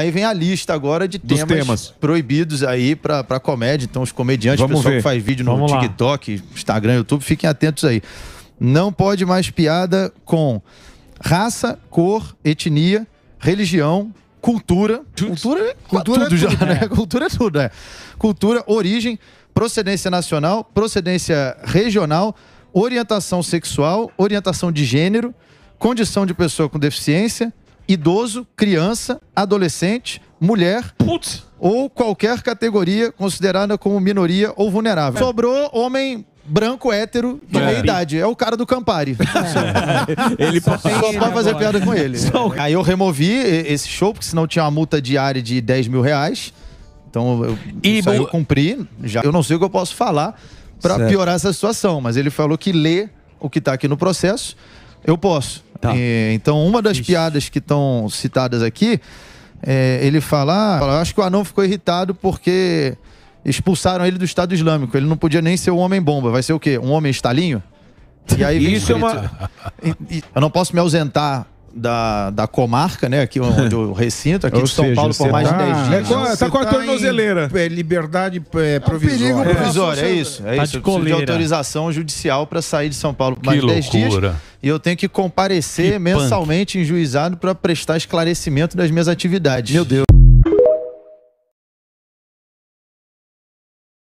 Aí vem a lista agora de temas proibidos aí pra comédia. Então os comediantes, o pessoal que faz vídeo no TikTok, Instagram, YouTube, fiquem atentos aí. Não pode mais piada com raça, cor, etnia, religião, cultura. Cultura é tudo já, né? Cultura é tudo, né? Cultura, origem, procedência nacional, procedência regional, orientação sexual, orientação de gênero, condição de pessoa com deficiência, idoso, criança, adolescente, mulher ou qualquer categoria considerada como minoria ou vulnerável. Sobrou homem branco, hétero, de meia idade. É o cara do Campari. Ele só pode fazer piada com ele. Aí eu removi esse show, porque senão tinha uma multa diária de 10 mil reais. Então eu cumpri. Eu não sei o que eu posso falar para piorar essa situação, mas ele falou que lê o que está aqui no processo. Eu posso. Então, uma das piadas que estão citadas aqui, ele fala, acho que o anão ficou irritado porque expulsaram ele do Estado Islâmico. Ele não podia nem ser um homem-bomba. Vai ser o quê? Um homem estalinho? E aí Isso é uma... Eu não posso me ausentar da comarca, né? Aqui onde o recinto, aqui de São Paulo por mais de 10 dias. Tá com a tornozeleira. Liberdade provisória. Perigo provisório, é isso. É isso. Eu preciso de autorização judicial para sair de São Paulo por mais de 10 dias. E eu tenho que comparecer mensalmente em juizado para prestar esclarecimento das minhas atividades. Meu Deus.